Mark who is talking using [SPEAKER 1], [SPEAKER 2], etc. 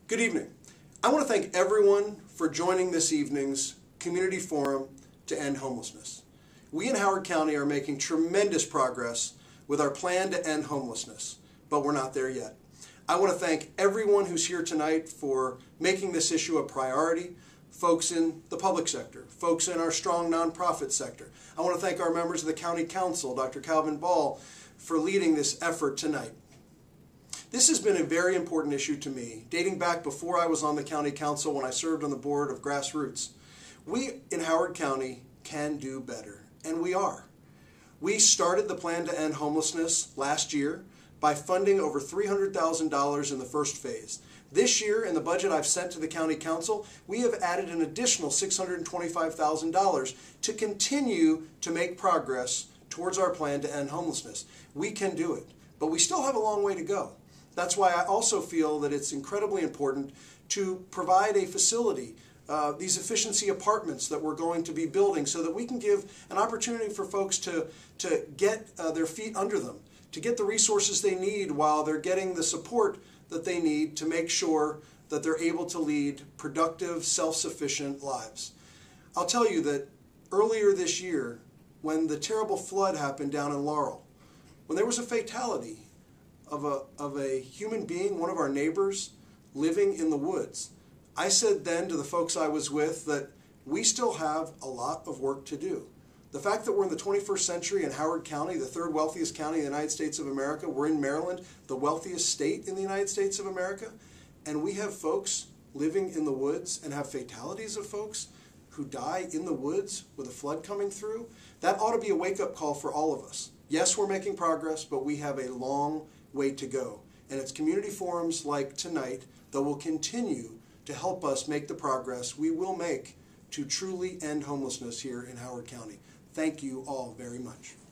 [SPEAKER 1] Good evening. I want to thank everyone for joining this evening's Community Forum to End Homelessness. We in Howard County are making tremendous progress with our plan to end homelessness, but we're not there yet. I want to thank everyone who's here tonight for making this issue a priority, folks in the public sector, folks in our strong nonprofit sector. I want to thank our members of the County Council, Dr. Calvin Ball, for leading this effort tonight. This has been a very important issue to me, dating back before I was on the County Council when I served on the board of Grassroots. We in Howard County can do better, and we are. We started the plan to end homelessness last year by funding over $300,000 in the first phase. This year, in the budget I've sent to the County Council, we have added an additional $625,000 to continue to make progress towards our plan to end homelessness. We can do it, but we still have a long way to go. That's why I also feel that it's incredibly important to provide a facility, these efficiency apartments that we're going to be building, so that we can give an opportunity for folks to get their feet under them, to get the resources they need while they're getting the support that they need to make sure that they're able to lead productive, self-sufficient lives. I'll tell you that earlier this year, when the terrible flood happened down in Laurel, when there was a fatality of a human being, one of our neighbors, living in the woods, I said then to the folks I was with that we still have a lot of work to do. The fact that we're in the 21st century in Howard County, the third wealthiest county in the United States of America, we're in Maryland, the wealthiest state in the United States of America, and we have folks living in the woods and have fatalities of folks who die in the woods with a flood coming through, that ought to be a wake-up call for all of us. Yes, we're making progress, but we have a long way to go. And it's community forums like tonight that will continue to help us make the progress we will make to truly end homelessness here in Howard County. Thank you all very much.